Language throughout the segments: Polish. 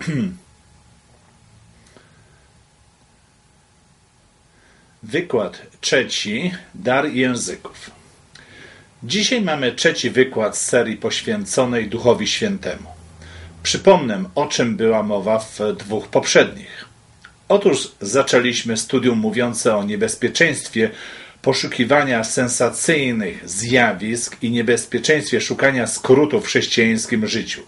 Wykład trzeci. Dar języków. Dzisiaj mamy trzeci wykład z serii poświęconej Duchowi Świętemu. Przypomnę, o czym była mowa w dwóch poprzednich. Otóż zaczęliśmy studium mówiące o niebezpieczeństwie poszukiwania sensacyjnych zjawisk i niebezpieczeństwie szukania skrótów w chrześcijańskim życiu.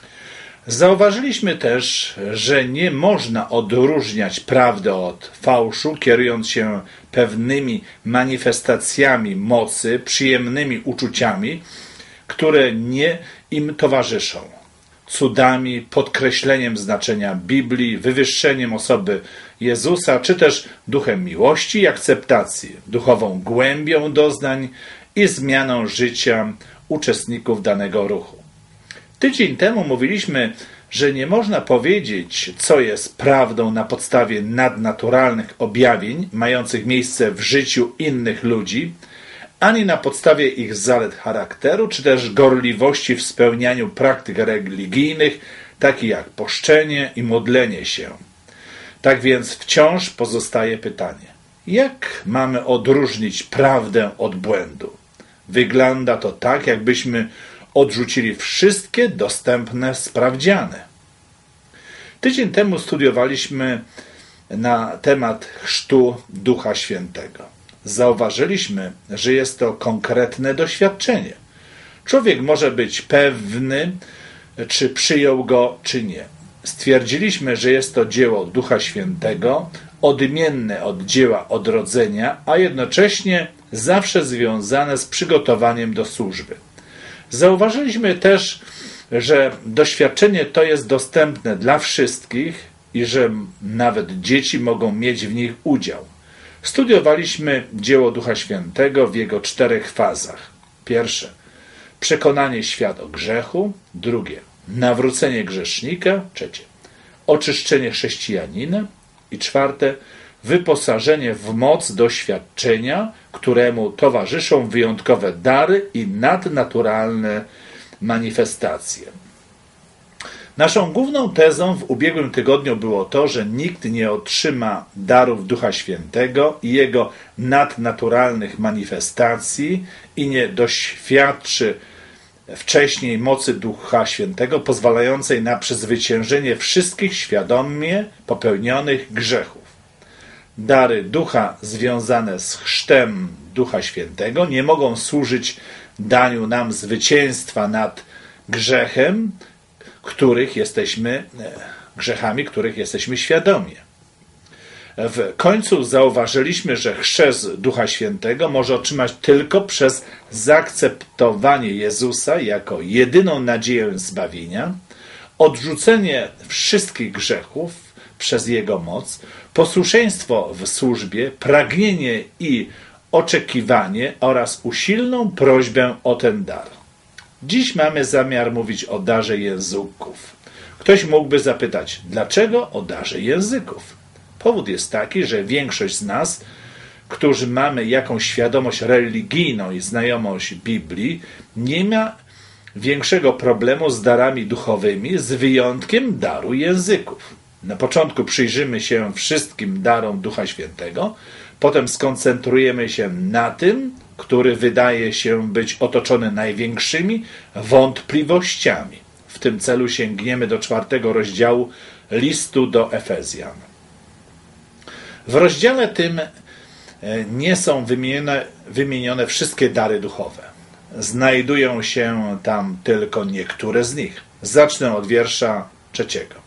Zauważyliśmy też, że nie można odróżniać prawdy od fałszu, kierując się pewnymi manifestacjami mocy, przyjemnymi uczuciami, które nie im towarzyszą. Cudami, podkreśleniem znaczenia Biblii, wywyższeniem osoby Jezusa, czy też duchem miłości i akceptacji, duchową głębią doznań i zmianą życia uczestników danego ruchu. Tydzień temu mówiliśmy, że nie można powiedzieć, co jest prawdą na podstawie nadnaturalnych objawień mających miejsce w życiu innych ludzi, ani na podstawie ich zalet charakteru, czy też gorliwości w spełnianiu praktyk religijnych, takich jak poszczenie i modlenie się. Tak więc wciąż pozostaje pytanie, jak mamy odróżnić prawdę od błędu? Wygląda to tak, jakbyśmy odrzucili wszystkie dostępne sprawdziany. Tydzień temu studiowaliśmy na temat chrztu Ducha Świętego. Zauważyliśmy, że jest to konkretne doświadczenie. Człowiek może być pewny, czy przyjął go, czy nie. Stwierdziliśmy, że jest to dzieło Ducha Świętego, odmienne od dzieła odrodzenia, a jednocześnie zawsze związane z przygotowaniem do służby. Zauważyliśmy też, że doświadczenie to jest dostępne dla wszystkich i że nawet dzieci mogą mieć w nich udział. Studiowaliśmy dzieło Ducha Świętego w jego 4 fazach. Pierwsze, przekonanie świat o grzechu. Drugie, nawrócenie grzesznika. Trzecie, oczyszczenie chrześcijanina. I czwarte, wyposażenie w moc doświadczenia, któremu towarzyszą wyjątkowe dary i nadnaturalne manifestacje. Naszą główną tezą w ubiegłym tygodniu było to, że nikt nie otrzyma darów Ducha Świętego i jego nadnaturalnych manifestacji i nie doświadczy wcześniej mocy Ducha Świętego pozwalającej na przezwyciężenie wszystkich świadomie popełnionych grzechów. Dary Ducha związane z chrztem Ducha Świętego nie mogą służyć daniu nam zwycięstwa nad grzechami, których jesteśmy świadomi. W końcu zauważyliśmy, że chrzest Ducha Świętego może otrzymać tylko przez zaakceptowanie Jezusa jako jedyną nadzieję zbawienia, odrzucenie wszystkich grzechów przez Jego moc, posłuszeństwo w służbie, pragnienie i oczekiwanie oraz usilną prośbę o ten dar. Dziś mamy zamiar mówić o darze języków. Ktoś mógłby zapytać, dlaczego o darze języków? Powód jest taki, że większość z nas, którzy mamy jakąś świadomość religijną i znajomość Biblii, nie ma większego problemu z darami duchowymi, z wyjątkiem daru języków. Na początku przyjrzymy się wszystkim darom Ducha Świętego, potem skoncentrujemy się na tym, który wydaje się być otoczony największymi wątpliwościami. W tym celu sięgniemy do 4 rozdziału listu do Efezjan. W rozdziale tym nie są wymienione wszystkie dary duchowe. Znajdują się tam tylko niektóre z nich. Zacznę od wiersza 3.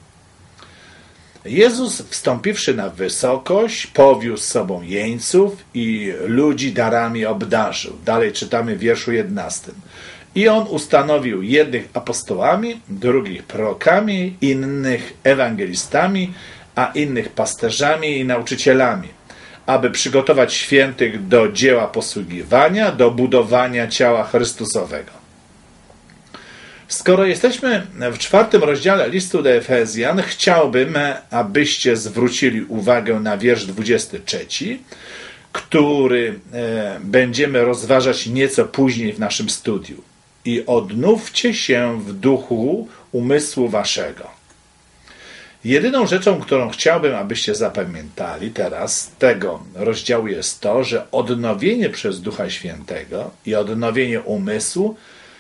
Jezus, wstąpiwszy na wysokość, powiózł z sobą jeńców i ludzi darami obdarzył. Dalej czytamy w wierszu 11. I on ustanowił jednych apostołami, drugich prorokami, innych ewangelistami, a innych pasterzami i nauczycielami, aby przygotować świętych do dzieła posługiwania, do budowania ciała Chrystusowego. Skoro jesteśmy w 4 rozdziale listu do Efezjan, chciałbym, abyście zwrócili uwagę na wiersz 23, który będziemy rozważać nieco później w naszym studiu. I odnówcie się w duchu umysłu waszego. Jedyną rzeczą, którą chciałbym, abyście zapamiętali teraz z tego rozdziału jest to, że odnowienie przez Ducha Świętego i odnowienie umysłu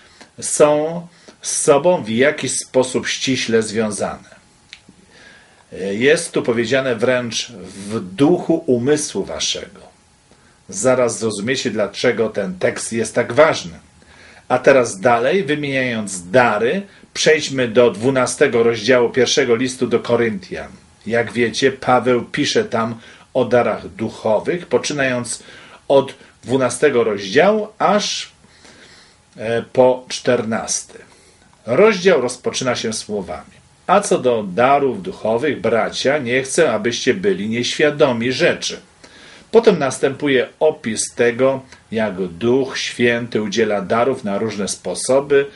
są z sobą w jakiś sposób ściśle związane. Jest tu powiedziane wręcz w duchu umysłu waszego. Zaraz zrozumiecie, dlaczego ten tekst jest tak ważny. A teraz dalej, wymieniając dary, przejdźmy do 12 rozdziału 1 listu do Koryntian. Jak wiecie, Paweł pisze tam o darach duchowych, poczynając od 12 rozdziału aż po 14. Rozdział rozpoczyna się słowami: a co do darów duchowych, bracia, nie chcę, abyście byli nieświadomi rzeczy. Potem następuje opis tego, jak Duch Święty udziela darów na różne sposoby.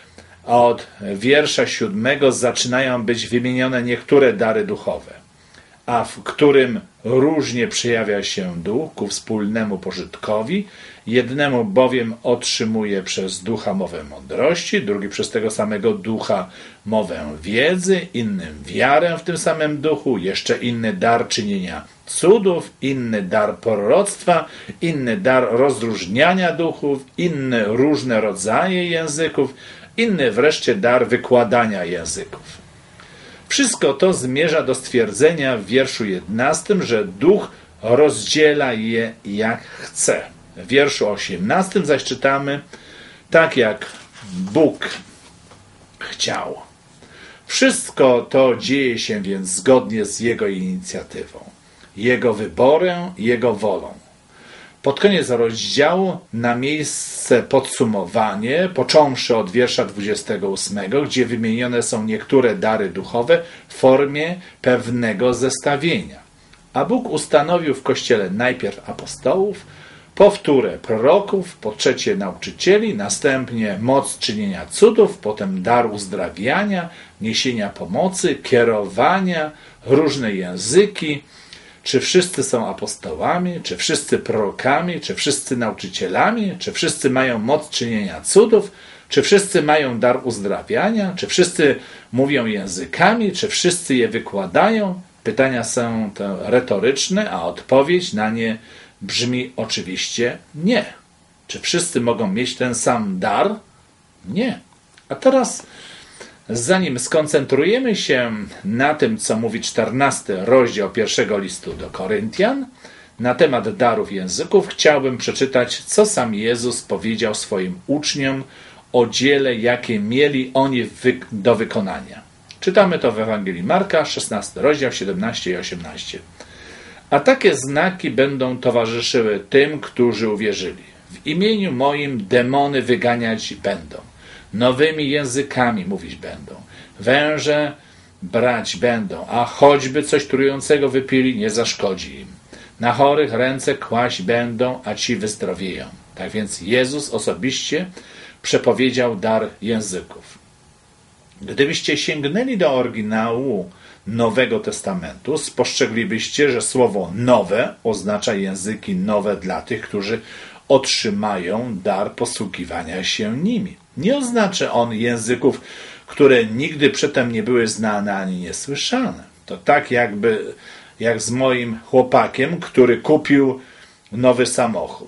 Od wiersza 7 zaczynają być wymienione niektóre dary duchowe, a w którym różnie przejawia się Duch ku wspólnemu pożytkowi. Jednemu bowiem otrzymuje przez Ducha mowę mądrości, drugi przez tego samego Ducha mowę wiedzy, innym wiarę w tym samym Duchu, jeszcze inny dar czynienia cudów, inny dar proroctwa, inny dar rozróżniania duchów, inny różne rodzaje języków, inny wreszcie dar wykładania języków. Wszystko to zmierza do stwierdzenia w wierszu 11, że Duch rozdziela je jak chce. W wierszu 18 zaś czytamy: tak jak Bóg chciał. Wszystko to dzieje się więc zgodnie z Jego inicjatywą, Jego wyborem, Jego wolą. Pod koniec rozdziału na miejsce podsumowanie, począwszy od wiersza 28, gdzie wymienione są niektóre dary duchowe w formie pewnego zestawienia. A Bóg ustanowił w Kościele najpierw apostołów, po wtóre proroków, po trzecie nauczycieli, następnie moc czynienia cudów, potem dar uzdrawiania, niesienia pomocy, kierowania, różne języki. Czy wszyscy są apostołami, czy wszyscy prorokami, czy wszyscy nauczycielami, czy wszyscy mają moc czynienia cudów, czy wszyscy mają dar uzdrawiania, czy wszyscy mówią językami, czy wszyscy je wykładają? Pytania są to retoryczne, a odpowiedź na nie brzmi oczywiście nie. Czy wszyscy mogą mieć ten sam dar? Nie. A teraz, zanim skoncentrujemy się na tym, co mówi 14 rozdział 1 listu do Koryntian, na temat darów języków, chciałbym przeczytać, co sam Jezus powiedział swoim uczniom o dziele, jakie mieli oni do wykonania. Czytamy to w Ewangelii Marka, 16 rozdział, 17 i 18. A takie znaki będą towarzyszyły tym, którzy uwierzyli. W imieniu moim demony wyganiać będą. Nowymi językami mówić będą. Węże brać będą, a choćby coś trującego wypili, nie zaszkodzi im. Na chorych ręce kłaść będą, a ci wyzdrowieją. Tak więc Jezus osobiście przepowiedział dar języków. Gdybyście sięgnęli do oryginału Nowego Testamentu, spostrzeglibyście, że słowo nowe oznacza języki nowe dla tych, którzy otrzymają dar posługiwania się nimi. Nie oznacza on języków, które nigdy przedtem nie były znane ani niesłyszane. To tak jak z moim chłopakiem, który kupił nowy samochód.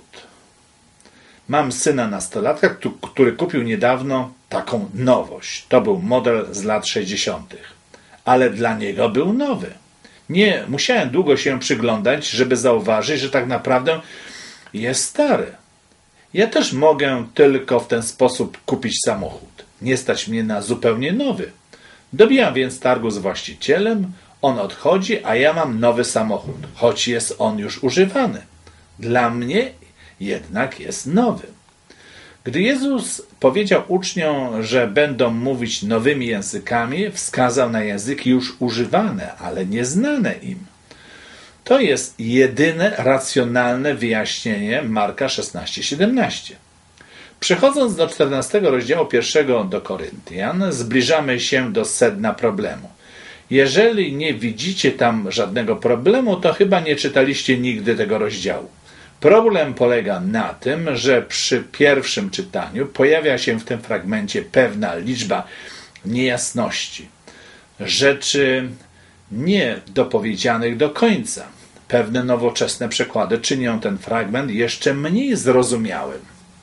Mam syna nastolatka, który kupił niedawno taką nowość. To był model z lat 60. Ale dla niego był nowy. Nie musiałem długo się przyglądać, żeby zauważyć, że tak naprawdę jest stary. Ja też mogę tylko w ten sposób kupić samochód. Nie stać mnie na zupełnie nowy. Dobijam więc targu z właścicielem, on odchodzi, a ja mam nowy samochód, choć jest on już używany. Dla mnie jednak jest nowy. Gdy Jezus powiedział uczniom, że będą mówić nowymi językami, wskazał na języki już używane, ale nieznane im. To jest jedyne racjonalne wyjaśnienie Marka 16:17. Przechodząc do 14 rozdziału 1 do Koryntian, zbliżamy się do sedna problemu. Jeżeli nie widzicie tam żadnego problemu, to chyba nie czytaliście nigdy tego rozdziału. Problem polega na tym, że przy pierwszym czytaniu pojawia się w tym fragmencie pewna liczba niejasności, rzeczy nie dopowiedzianych do końca. Pewne nowoczesne przekłady czynią ten fragment jeszcze mniej zrozumiałym.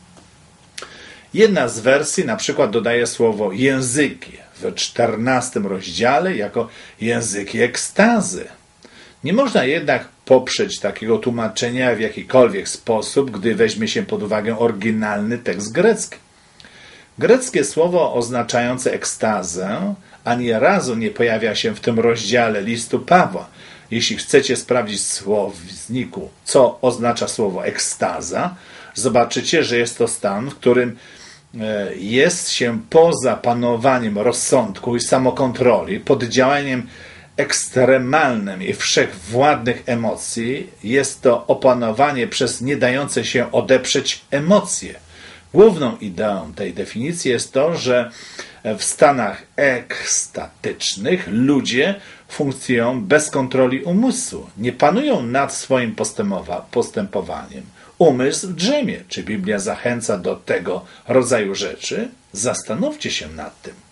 Jedna z wersji na przykład dodaje słowo języki w 14 rozdziale jako języki ekstazy. Nie można jednak poprzeć takiego tłumaczenia w jakikolwiek sposób, gdy weźmie się pod uwagę oryginalny tekst grecki. Greckie słowo oznaczające ekstazę ani razu nie pojawia się w tym rozdziale listu Pawła. Jeśli chcecie sprawdzić w słowniku, co oznacza słowo ekstaza, zobaczycie, że jest to stan, w którym jest się poza panowaniem rozsądku i samokontroli, pod działaniem ekstremalnym i wszechwładnych emocji. Jest to opanowanie przez nie dające się odeprzeć emocje. Główną ideą tej definicji jest to, że w stanach ekstatycznych ludzie funkcjonują bez kontroli umysłu, nie panują nad swoim postępowaniem. Umysł drzemie. Czy Biblia zachęca do tego rodzaju rzeczy? Zastanówcie się nad tym.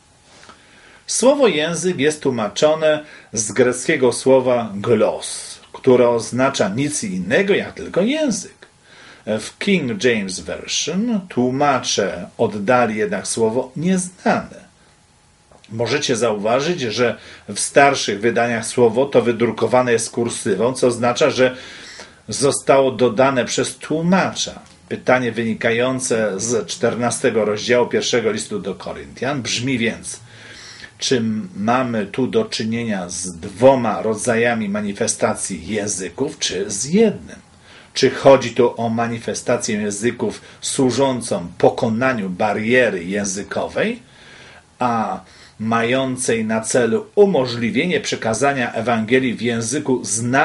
Słowo język jest tłumaczone z greckiego słowa glos, które oznacza nic innego jak tylko język. W King James Version tłumacze oddali jednak słowo nieznane. Możecie zauważyć, że w starszych wydaniach słowo to wydrukowane jest kursywą, co oznacza, że zostało dodane przez tłumacza. Pytanie wynikające z 14 rozdziału 1 listu do Koryntian brzmi więc: czy mamy tu do czynienia z dwoma rodzajami manifestacji języków, czy z jednym? Czy chodzi tu o manifestację języków służącą pokonaniu bariery językowej, a mającej na celu umożliwienie przekazania Ewangelii w języku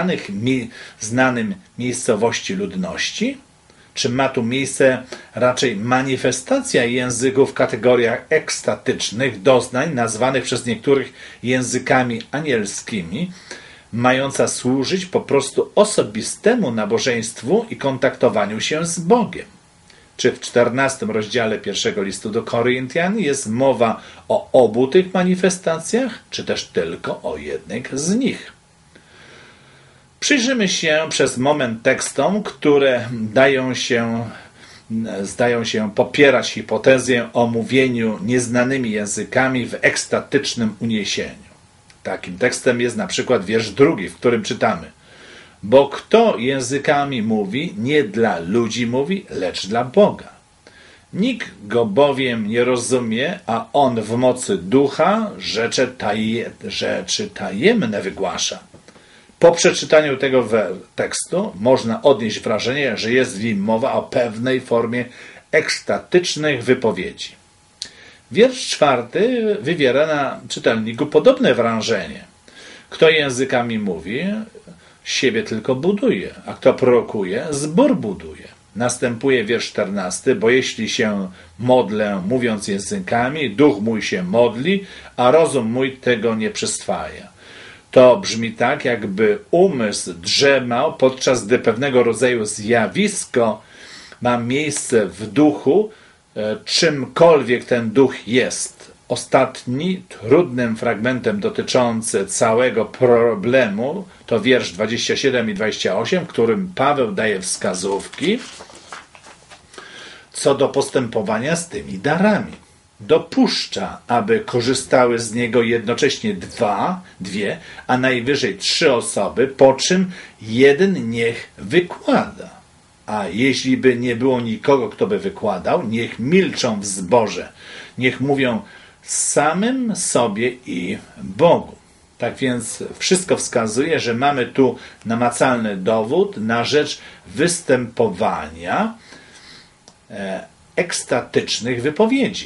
znanym miejscowości ludności? Czy ma tu miejsce raczej manifestacja języków w kategoriach ekstatycznych doznań, nazwanych przez niektórych językami anielskimi, mająca służyć po prostu osobistemu nabożeństwu i kontaktowaniu się z Bogiem? Czy w 14 rozdziale 1 listu do Koryntian jest mowa o obu tych manifestacjach, czy też tylko o jednej z nich? Przyjrzymy się przez moment tekstom, które zdają się popierać hipotezę o mówieniu nieznanymi językami w ekstatycznym uniesieniu. Takim tekstem jest na przykład wiersz 2, w którym czytamy: bo kto językami mówi, nie dla ludzi mówi, lecz dla Boga. Nikt go bowiem nie rozumie, a on w mocy ducha rzeczy tajemne wygłasza. Po przeczytaniu tego tekstu można odnieść wrażenie, że jest w nim mowa o pewnej formie ekstatycznych wypowiedzi. Wiersz 4 wywiera na czytelniku podobne wrażenie. Kto językami mówi, siebie tylko buduje, a kto prorokuje, zbór buduje. Następuje wiersz 14, bo jeśli się modlę mówiąc językami, duch mój się modli, a rozum mój tego nie przyswaja. To brzmi tak, jakby umysł drzemał, podczas gdy pewnego rodzaju zjawisko ma miejsce w duchu, czymkolwiek ten duch jest. Ostatni, trudnym fragmentem dotyczący całego problemu to wiersz 27 i 28, w którym Paweł daje wskazówki co do postępowania z tymi darami. Dopuszcza, aby korzystały z niego jednocześnie dwie, a najwyżej 3 osoby, po czym jeden niech wykłada. A jeśli by nie było nikogo, kto by wykładał, niech milczą w zborze, niech mówią samym sobie i Bogu. Tak więc wszystko wskazuje, że mamy tu namacalny dowód na rzecz występowania ekstatycznych wypowiedzi.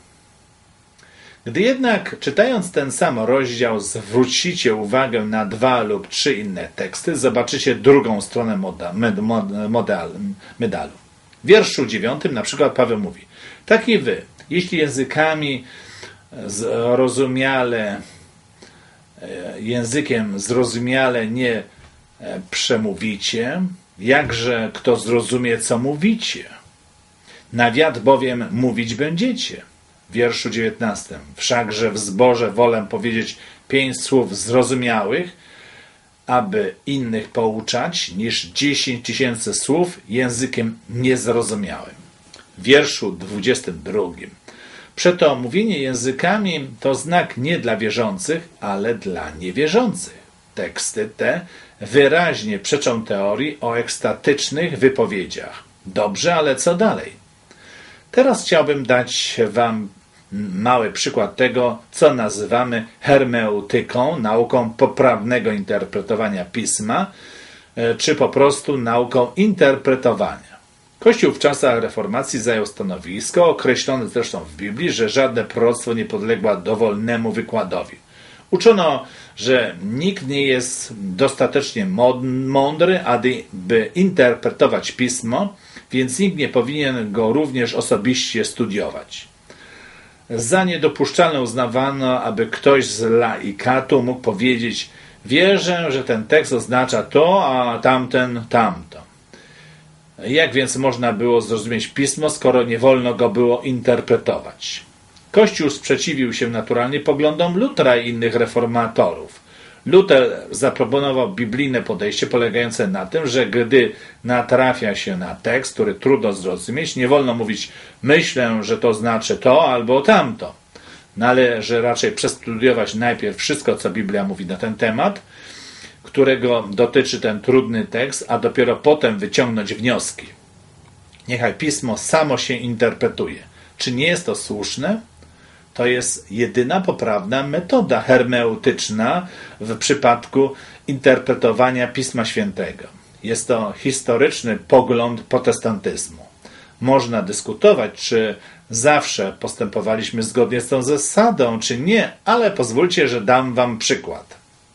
Gdy jednak czytając ten sam rozdział zwrócicie uwagę na 2 lub 3 inne teksty, zobaczycie drugą stronę medalu. W wierszu 9 na przykład Paweł mówi: tak i wy, jeśli językiem zrozumiale nie przemówicie, jakże kto zrozumie, co mówicie? Na wiatr bowiem mówić będziecie. w wierszu 19. Wszakże w zborze wolę powiedzieć 5 słów zrozumiałych, aby innych pouczać, niż 10 000 słów językiem niezrozumiałym. W wierszu 22. Przeto mówienie językami to znak nie dla wierzących, ale dla niewierzących. Teksty te wyraźnie przeczą teorii o ekstatycznych wypowiedziach. Dobrze, ale co dalej? Teraz chciałbym dać wam mały przykład tego, co nazywamy hermeutyką, nauką poprawnego interpretowania pisma, czy po prostu nauką interpretowania. Kościół w czasach reformacji zajął stanowisko, określone zresztą w Biblii, że żadne proroctwo nie podległa dowolnemu wykładowi. Uczono, że nikt nie jest dostatecznie mądry, aby interpretować pismo, więc nikt nie powinien go również osobiście studiować. Za niedopuszczalne uznawano, aby ktoś z laikatu mógł powiedzieć: wierzę, że ten tekst oznacza to, a tamten tamto. Jak więc można było zrozumieć pismo, skoro nie wolno go było interpretować? Kościół sprzeciwił się naturalnie poglądom Lutera i innych reformatorów. Luther zaproponował biblijne podejście polegające na tym, że gdy natrafia się na tekst, który trudno zrozumieć, nie wolno mówić: myślę, że to znaczy to albo tamto. Należy raczej przestudiować najpierw wszystko, co Biblia mówi na ten temat, którego dotyczy ten trudny tekst, a dopiero potem wyciągnąć wnioski. Niechaj pismo samo się interpretuje. Czy nie jest to słuszne? To jest jedyna poprawna metoda hermeutyczna w przypadku interpretowania Pisma Świętego. Jest to historyczny pogląd protestantyzmu. Można dyskutować, czy zawsze postępowaliśmy zgodnie z tą zasadą, czy nie, ale pozwólcie, że dam wam przykład.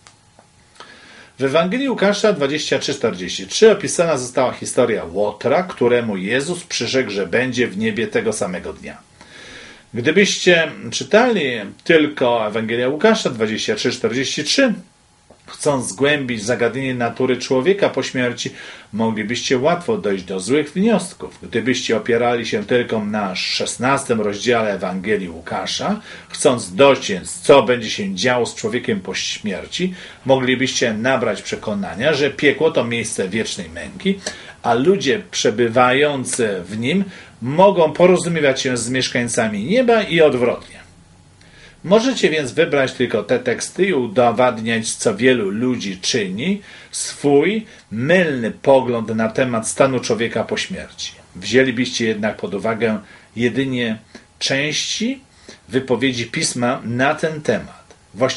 W Ewangelii Łukasza 23:43 opisana została historia Łotra, któremu Jezus przyrzekł, że będzie w niebie tego samego dnia. Gdybyście czytali tylko Ewangelię Łukasza 23:43, chcąc zgłębić zagadnienie natury człowieka po śmierci, moglibyście łatwo dojść do złych wniosków. Gdybyście opierali się tylko na 16 rozdziale Ewangelii Łukasza, chcąc dociec, co będzie się działo z człowiekiem po śmierci, moglibyście nabrać przekonania, że piekło to miejsce wiecznej męki, a ludzie przebywający w nim mogą porozumiewać się z mieszkańcami nieba i odwrotnie. Możecie więc wybrać tylko te teksty i udowadniać, co wielu ludzi czyni, swój mylny pogląd na temat stanu człowieka po śmierci. Wzięlibyście jednak pod uwagę jedynie części wypowiedzi Pisma na ten temat.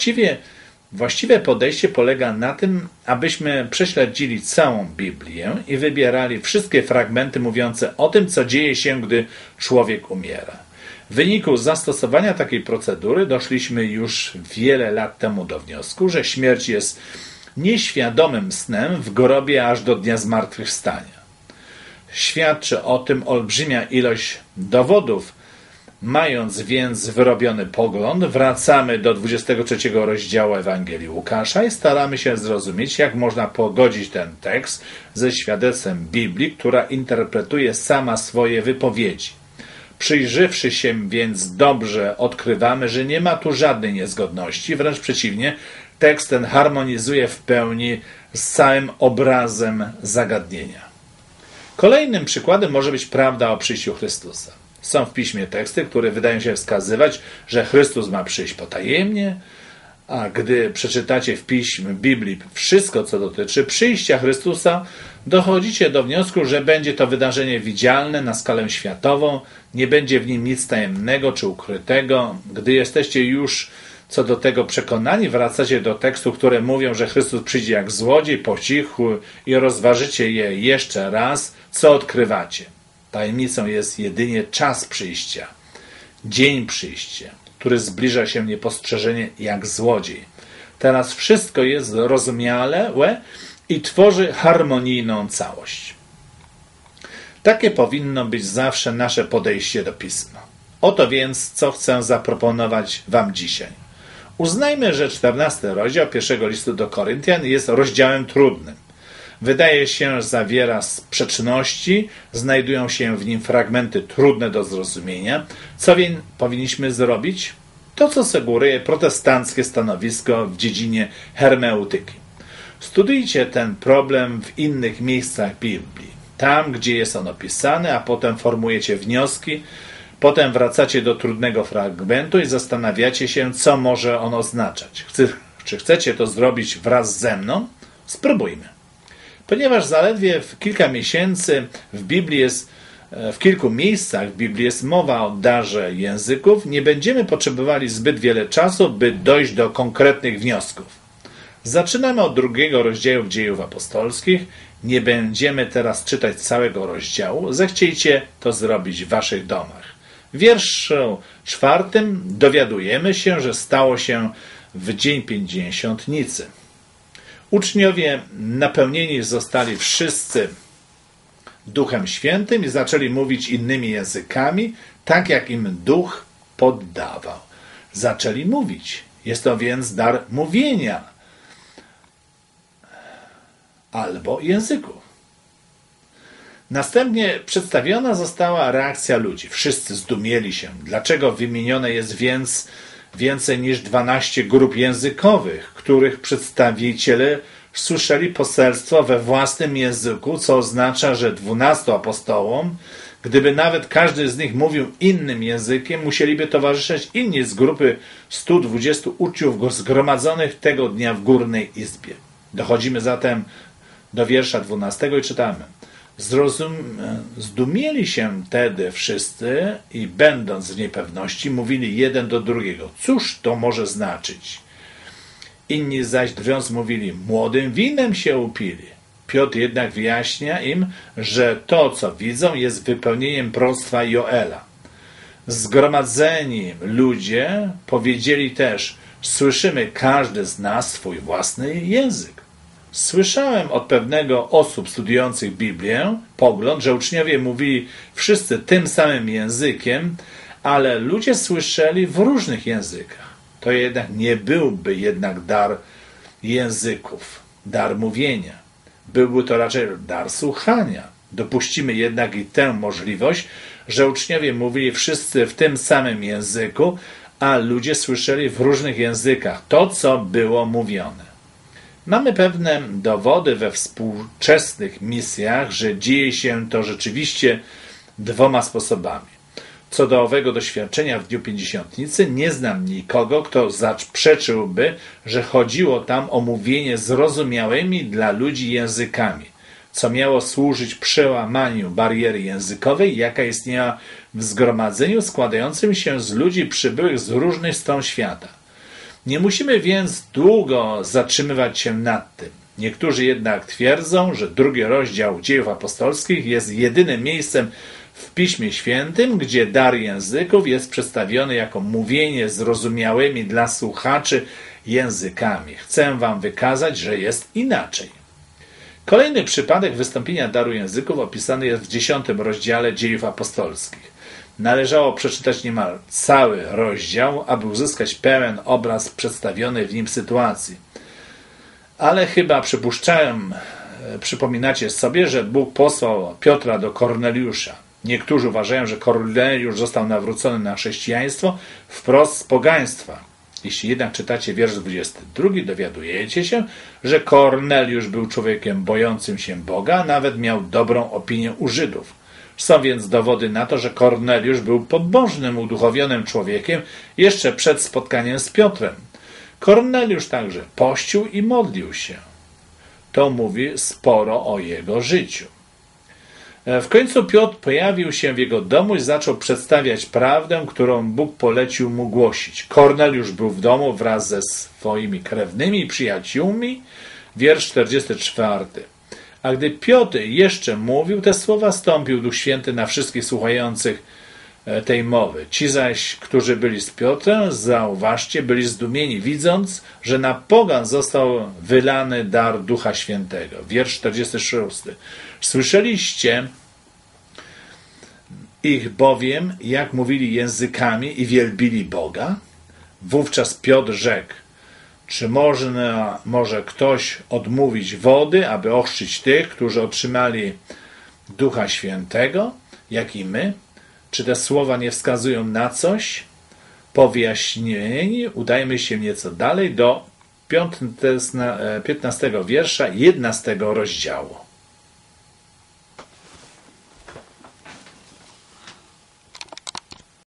Właściwe podejście polega na tym, abyśmy prześledzili całą Biblię i wybierali wszystkie fragmenty mówiące o tym, co dzieje się, gdy człowiek umiera. W wyniku zastosowania takiej procedury doszliśmy już wiele lat temu do wniosku, że śmierć jest nieświadomym snem w grobie aż do dnia zmartwychwstania. Świadczy o tym olbrzymia ilość dowodów. Mając więc wyrobiony pogląd, wracamy do 23 rozdziału Ewangelii Łukasza i staramy się zrozumieć, jak można pogodzić ten tekst ze świadectwem Biblii, która interpretuje sama swoje wypowiedzi. Przyjrzywszy się więc dobrze, odkrywamy, że nie ma tu żadnej niezgodności, wręcz przeciwnie, tekst ten harmonizuje w pełni z całym obrazem zagadnienia. Kolejnym przykładem może być prawda o przyjściu Chrystusa. Są w Piśmie teksty, które wydają się wskazywać, że Chrystus ma przyjść potajemnie, a gdy przeczytacie w Piśmie Biblii wszystko, co dotyczy przyjścia Chrystusa, dochodzicie do wniosku, że będzie to wydarzenie widzialne na skalę światową, nie będzie w nim nic tajemnego czy ukrytego. Gdy jesteście już co do tego przekonani, wracacie do tekstów, które mówią, że Chrystus przyjdzie jak złodziej po cichu i rozważycie je jeszcze raz, co odkrywacie. Tajemnicą jest jedynie czas przyjścia, dzień przyjścia, który zbliża się niepostrzeżenie jak złodziej. Teraz wszystko jest zrozumiałe i tworzy harmonijną całość. Takie powinno być zawsze nasze podejście do Pisma. Oto więc, co chcę zaproponować wam dzisiaj. Uznajmy, że 14 rozdział pierwszego listu do Koryntian jest rozdziałem trudnym. Wydaje się, że zawiera sprzeczności, znajdują się w nim fragmenty trudne do zrozumienia. Co więc powinniśmy zrobić? To, co sugeruje protestanckie stanowisko w dziedzinie hermeneutyki. Studiujcie ten problem w innych miejscach Biblii. Tam, gdzie jest on opisany, a potem formujecie wnioski, potem wracacie do trudnego fragmentu i zastanawiacie się, co może on oznaczać. Czy chcecie to zrobić wraz ze mną? Spróbujmy. Ponieważ zaledwie w kilka miesięcy w kilku miejscach w Biblii jest mowa o darze języków, nie będziemy potrzebowali zbyt wiele czasu, by dojść do konkretnych wniosków. Zaczynamy od 2 rozdziału Dziejów Apostolskich. Nie będziemy teraz czytać całego rozdziału. Zechciejcie to zrobić w waszych domach. W wierszu 4 dowiadujemy się, że stało się w dzień Pięćdziesiątnicy. Uczniowie napełnieni zostali wszyscy Duchem Świętym i zaczęli mówić innymi językami, tak jak im Duch poddawał. Zaczęli mówić. Jest to więc dar mówienia albo języków. Następnie przedstawiona została reakcja ludzi. Wszyscy zdumieli się, dlaczego wymienione jest więcej niż 12 grup językowych, których przedstawiciele słyszeli poselstwo we własnym języku, co oznacza, że 12 apostołom, gdyby nawet każdy z nich mówił innym językiem, musieliby towarzyszyć inni z grupy 120 uczniów zgromadzonych tego dnia w Górnej Izbie. Dochodzimy zatem do wiersza 12 i czytamy. Zdumieli się wtedy wszyscy i będąc w niepewności mówili jeden do drugiego. Cóż to może znaczyć? Inni zaś drwiąc mówili, młodym winem się upili. Piotr jednak wyjaśnia im, że to, co widzą, jest wypełnieniem proroctwa Joela. Zgromadzeni ludzie powiedzieli też, słyszymy każdy z nas swój własny język. Słyszałem od pewnego osób studiujących Biblię pogląd, że uczniowie mówili wszyscy tym samym językiem, ale ludzie słyszeli w różnych językach. To jednak nie byłby jednak dar języków, dar mówienia. Byłby to raczej dar słuchania. Dopuścimy jednak i tę możliwość, że uczniowie mówili wszyscy w tym samym języku, a ludzie słyszeli w różnych językach to, co było mówione. Mamy pewne dowody we współczesnych misjach, że dzieje się to rzeczywiście 2 sposobami. Co do owego doświadczenia w dniu Pięćdziesiątnicy nie znam nikogo, kto zaprzeczyłby, że chodziło tam o mówienie zrozumiałymi dla ludzi językami, co miało służyć przełamaniu bariery językowej, jaka istniała w zgromadzeniu składającym się z ludzi przybyłych z różnych stron świata. Nie musimy więc długo zatrzymywać się nad tym. Niektórzy jednak twierdzą, że 2 rozdział Dziejów Apostolskich jest jedynym miejscem w Piśmie Świętym, gdzie dar języków jest przedstawiony jako mówienie zrozumiałymi dla słuchaczy językami. Chcę wam wykazać, że jest inaczej. Kolejny przypadek wystąpienia daru języków opisany jest w 10 rozdziale Dziejów Apostolskich. Należało przeczytać niemal cały rozdział, aby uzyskać pełen obraz przedstawionej w nim sytuacji. Ale chyba przypominacie sobie, że Bóg posłał Piotra do Korneliusza. Niektórzy uważają, że Korneliusz został nawrócony na chrześcijaństwo wprost z pogaństwa. Jeśli jednak czytacie wiersz 22, dowiadujecie się, że Korneliusz był człowiekiem bojącym się Boga, a nawet miał dobrą opinię u Żydów. Są więc dowody na to, że Korneliusz był pobożnym, uduchowionym człowiekiem jeszcze przed spotkaniem z Piotrem. Korneliusz także pościł i modlił się. To mówi sporo o jego życiu. W końcu Piotr pojawił się w jego domu i zaczął przedstawiać prawdę, którą Bóg polecił mu głosić. Korneliusz był w domu wraz ze swoimi krewnymi i przyjaciółmi. Wiersz 44. A gdy Piotr jeszcze mówił te słowa, stąpił Duch Święty na wszystkich słuchających tej mowy. Ci zaś, którzy byli z Piotrem, zauważcie, byli zdumieni, widząc, że na pogan został wylany dar Ducha Świętego. Wiersz 46. Słyszeliście ich bowiem, jak mówili językami i wielbili Boga? Wówczas Piotr rzekł, Czy może ktoś odmówić wody, aby ochrzcić tych, którzy otrzymali Ducha Świętego, jak i my? Czy te słowa nie wskazują na coś? Po wyjaśnieniu udajmy się nieco dalej do 15 wiersza 11 rozdziału.